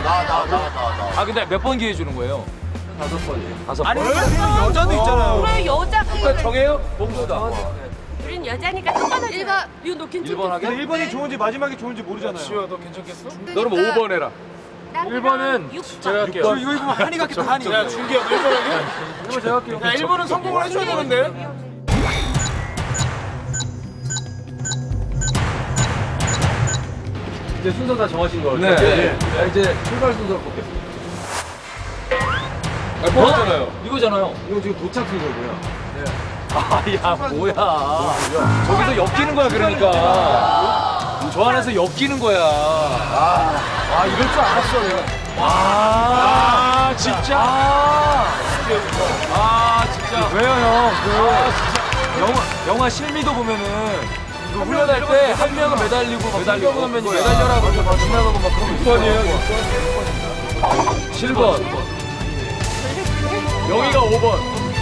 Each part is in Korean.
아 근데 몇 번 기회 주는 거예요? 5번이요. 5번. 아니 여자도 있잖아요. 그래 여자. 그러니까 정해요? 봉수다. 우린 여자니까 똑바로 1번. 이거 너 괜찮겠어? 1번 하게? 근데 1번이 좋은지 마지막이 좋은지 모르잖아요. 지효야 너 괜찮겠어? 너 그럼 5번 해라. 1번은 제가 할게요. 이거 입으면 한이 같겠다, 한이. 야 준기야 너 1번 하게? 1번 제가 할게요. 야 1번은 성공을 해줘야 되는데. 이제 순서 다 정하신 거 같아요. 네. 자, 이제 출발 순서 뽑겠습니다. 아, 뽑았잖아요. 이거잖아요. 이거 지금 도착 순서고요. 네. 야 뭐야. 저기서 엮이는 거야 그러니까. 저 안에서 엮이는 거야. 이럴 줄 알았어 내가. 진짜. 진짜. 왜요 형? 진짜. 영화 실미도 보면은. 훈련할 때 한 명은 매달리고 하면 매달려라고 막 지나가고 막 그런 거 6번이에요. 7번. 영희가 5번.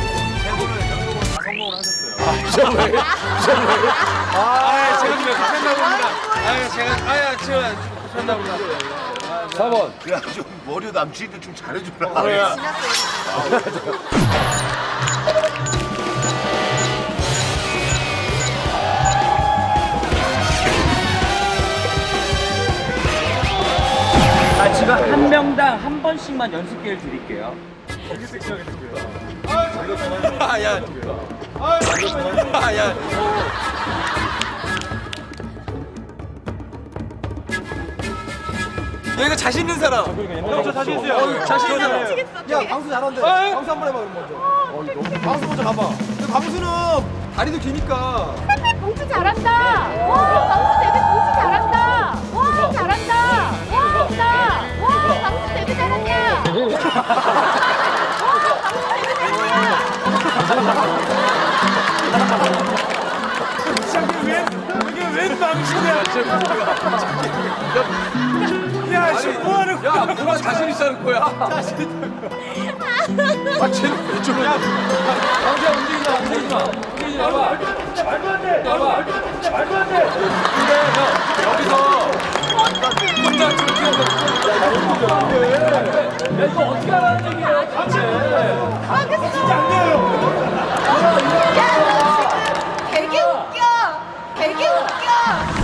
성공을 하셨어요. 제가 좀 약속했나 봅니다. 제가 좋셨나 보다. 4번. 야, 좀 머리 남친들 좀 잘해주라. 그래야. 지금 한 명당 한 번씩만 연습 기회를 드릴게요. 되게 섹시하게 생겨요. 얘가 자신 있는 사람. 형, 저 자신 있어요. 자신 있는 사람. 야, 광수 잘한대. 광수 한번 해봐, 그럼 먼저. 광수 먼저 가봐. 근데 광수는 다리도 기니까. 봉수 잘한다. 와 방수 되게 봉수 잘한다. 와 잘한다. 와 나. 와 방수 되게 잘한다. 와 방수 되게 잘한다. 이게 웬 방식이야? 야, 지금 뭐 하는 거야? 야, 누가 자신 있다는 거야? 자신 있다는 거야. 쟤는 왜 저러냐? 강수야, 움직이지 마, 움직이지 마. 말도 안 돼! 말도 안 돼! 근데 형, 여기서 혼자 저렇게 하면 야, 이거 어떻게 하라는 얘기예요? 같이! 진짜 안 돼요. 되게 웃겨. 되게 웃겨.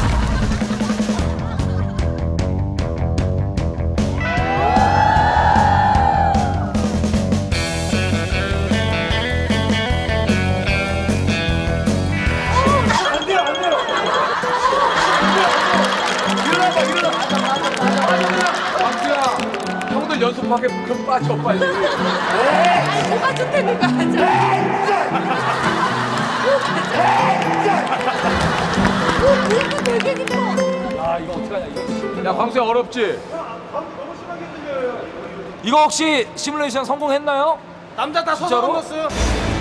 형들 연습하게 그럼 빠져 빨리. 뭐가 좋다는 거 하자. 그것도 되게 힘들어. 야 이거 어떡하냐 이거. 야 광수야 어렵지? 너무 심하게 들려요. 이거 혹시 시뮬레이션 성공했나요? 남자 다 서서 진짜로? 건넜어요.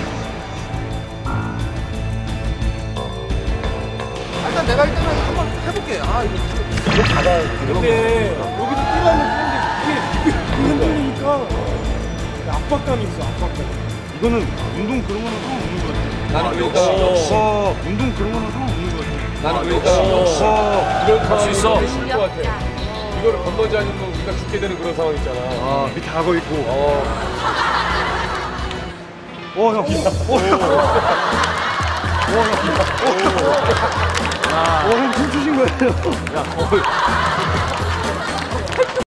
일단 내가 일단은 한번 해볼게. 이거 받아야 돼. 근데 여기서 뛰라면 뛰는데 이게 흔들리니까 압박감이 있어, 압박감. 이거는 운동 그런 거는 상관없는 것 같아. 나는 그러니까 운동 그런 거는 상관없는 것 같아. 나는 그러니까 이런 할 수 있어. 것 같아. 이거를 건너지 않으면 우리가 죽게 되는 그런 상황 있잖아. 밑에 가고 있고. 형. 형 춤추신 거예요? 야,